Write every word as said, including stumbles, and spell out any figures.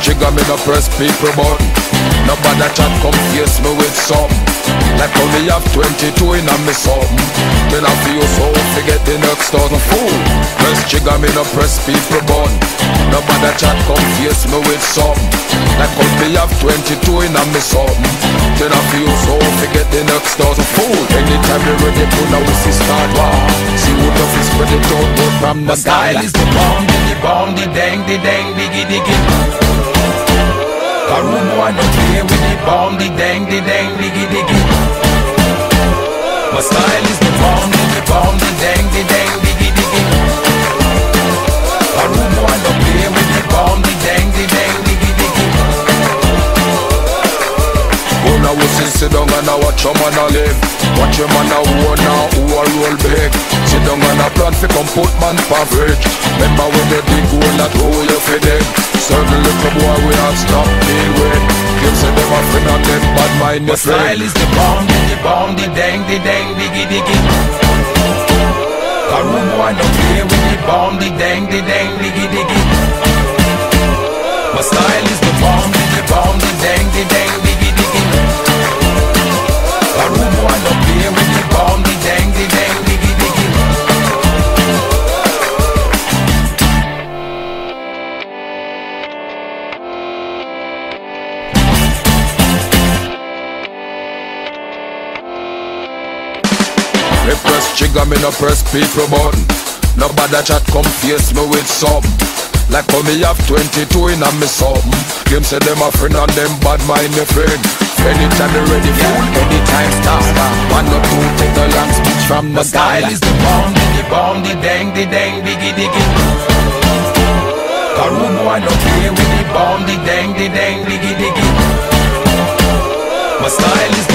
trigger, me no press people button. Nobody chat come face me with something. Like how me have twenty-two in a me something. Then I feel so forget the next thousand fool. Press trigger, me no press people button. Nobody chat come face me with something. Like how me have twenty-two in a me something. Then I feel so forget the next thousand fool. Anytime you ready to now we see start war. See who the is spread it out but from the sky. Style is the bomb, the bomb, the dang, the dang, diggy diggy. A room boy no play with the bomb, the dang, the dang, diggy diggy. My style is the bomb, the bomb, the dang, the dang, diggy diggy. A room boy no play with the bomb, the dang, the dang, diggy diggy. Go now we see sit down and I watch your man a live. Watch your man a who now who a roll big. Sit down and a plan fi come put man for bridge. Remember when they dig hole that hole you fi dig. Certain little boy we have stop deal with. Give say them a friend and them bad mind My style is the bomb, the bomb, the dang, the dang, diggy diggy. A room boy no play with the bomb, the dang, the dang, diggy diggy. My style is the bomb, the bomb, the dang, the dang, diggy diggy. A room boy no play with the bomb, the dang, the dang, diggy diggy. Me press trigger, me no press people button. Nobody chat come face me with something. Like how me have twenty-two in a me something. Them say them a friend and them bad mind me friend. Anytime they ready fool, anytime stop. One or two take the long speech from the My style sky. is the bomb, the bomb, the dang, the dang, diggy diggy. A room boy no play with the bomb, the dang, the dang, diggy diggy. My style is